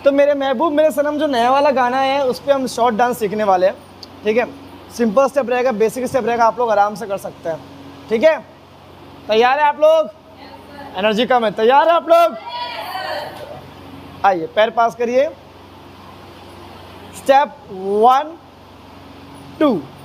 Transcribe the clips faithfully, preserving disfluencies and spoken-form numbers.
तो मेरे महबूब मेरे सनम जो नया वाला गाना है उस पर हम शॉर्ट डांस सीखने वाले हैं, ठीक है। सिंपल स्टेप रहेगा, बेसिक स्टेप रहेगा, आप लोग आराम से कर सकते हैं, ठीक है। तैयार है आप लोग? एनर्जी कम है, तैयार है आप लोग? आइए पैर पास करिए। Step one two,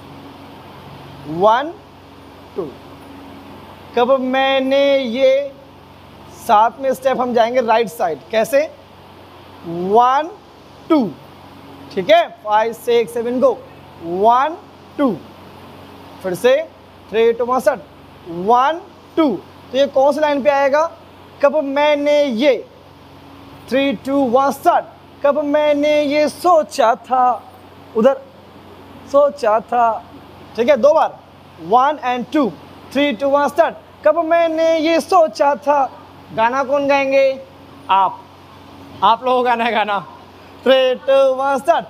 one two. कब मैंने ये, साथ में स्टेप हम जाएंगे राइट साइड, कैसे? वन टू, ठीक है। Five six seven go, one two. फिर से थ्री टू मसट, वन टू। तो ये कौन सी लाइन पे आएगा? कब मैंने ये, थ्री टू वन स्टार्ट। कब मैंने ये सोचा था, उधर सोचा था, ठीक है। दो बार, one and two, three two one start. कब मैंने ये सोचा था। गाना कौन गाएंगे? आप आप लोगों का गाना है गाना। Three two one start.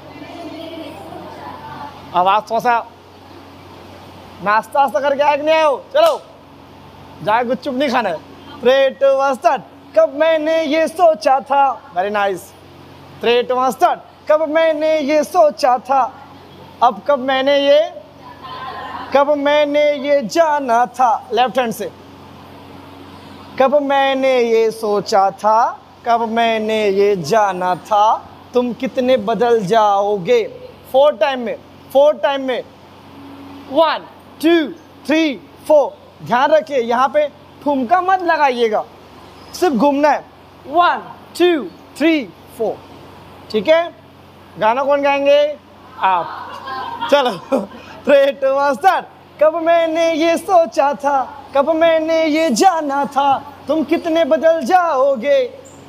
आवाज थोड़ा सा, नाश्ता वास्ता करके आए कि नहीं आए हो? चलो जाए, गुपचुप नहीं खाना है। Three two one start. कब मैंने ये सोचा था, very nice. Three two one start. कब मैंने ये सोचा था। अब कब मैंने ये, कब मैंने ये जाना था, लेफ्ट हैंड से। कब मैंने ये सोचा था, कब मैंने ये जाना था, तुम कितने बदल जाओगे। फोर टाइम में, फोर टाइम में, वन टू थ्री फोर। ध्यान रखिए यहाँ पे ठुमका मत लगाइएगा, सिर्फ घूमना है। वन टू थ्री फोर, ठीक है। गाना कौन गाएंगे? आप। चलो थ्री टू वन स्टार्ट। कब मैंने ये सोचा था, कब मैंने ये जाना था, तुम कितने बदल जाओगे।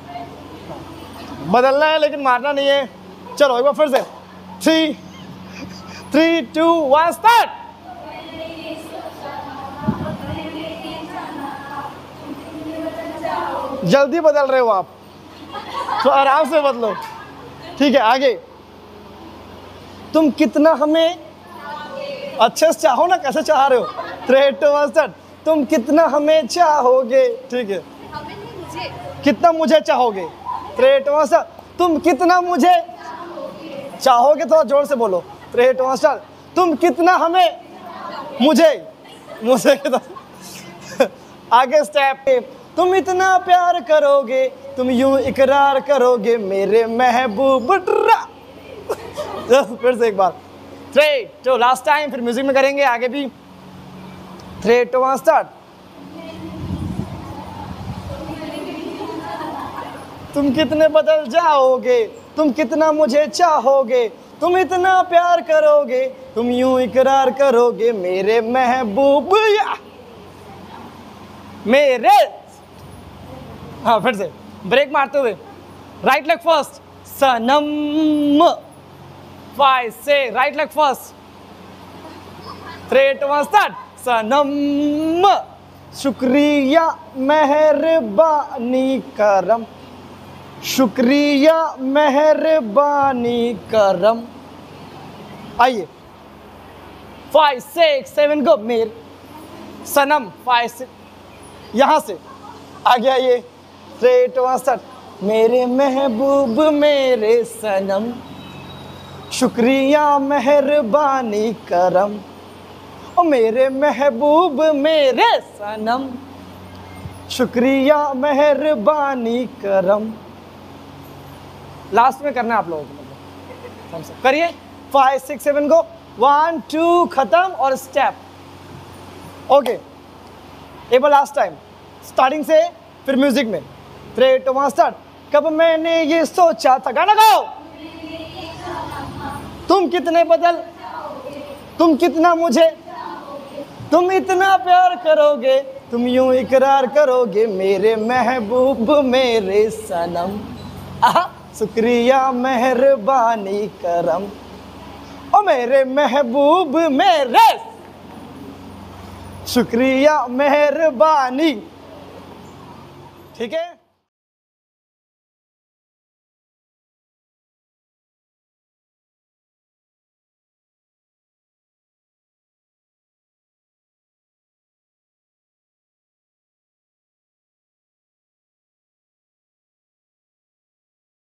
बदलना है लेकिन मारना नहीं है। चलो एक बार फिर से, three three two one start. जल्दी बदल रहे हो आप, तो आराम से बदलो, ठीक है। आगे, तुम कितना हमें अच्छे से चाहो ना, कैसे चाह रहे हो। Three two one start. तुम कितना हमें चाहोगे, ठीक है। कितना मुझे चाहोगे। Three two one start. तुम कितना मुझे चाहोगे, थोड़ा जोर से बोलो। Three two one start. तुम कितना हमें, मुझे मुझे कितना। आगे स्टेप, तुम इतना प्यार करोगे, तुम यूं इकरार करोगे मेरे महबूब। फिर से एक बार, थ्री टू, लास्ट टाइम, फिर म्यूजिक में करेंगे आगे भी। Three two one start. तुम कितने बदल जाओगे, तुम कितना मुझे चाहोगे, तुम इतना प्यार करोगे, तुम यूं इकरार करोगे मेरे महबूब या मेरे। हाँ फिर से ब्रेक मारते हुए, राइट लेग फर्स्ट, सनम। फाइव से right leg first, three two one start. सनम, शुक्रिया मेहरबानी करम, शुक्रिया मेहरबानी करम। आइए, फाइव सिक्स सेवन गो। मेरे सनम, फाइव सिक्स, यहाँ से आगे आइए। Three two one start. मेरे महबूब मेरे सनम, शुक्रिया मेहरबानी करम, ओ मेरे महबूब मेरे सनम, शुक्रिया मेहरबानी करम। लास्ट में करना है आप लोगों को, मतलब करिए। Five six seven go, one two खत्म और स्टेप। ओके, एक बार लास्ट टाइम, स्टार्टिंग से फिर म्यूजिक में। Three two one start. कब मैंने ये सोचा था, गाना गाओ। तुम कितने बदल, तुम कितना मुझे, तुम इतना प्यार करोगे, तुम यूं इकरार करोगे मेरे महबूब मेरे सनम। आहा, शुक्रिया मेहरबानी करम, ओ मेरे महबूब मेरे, शुक्रिया मेहरबानी। ठीक है।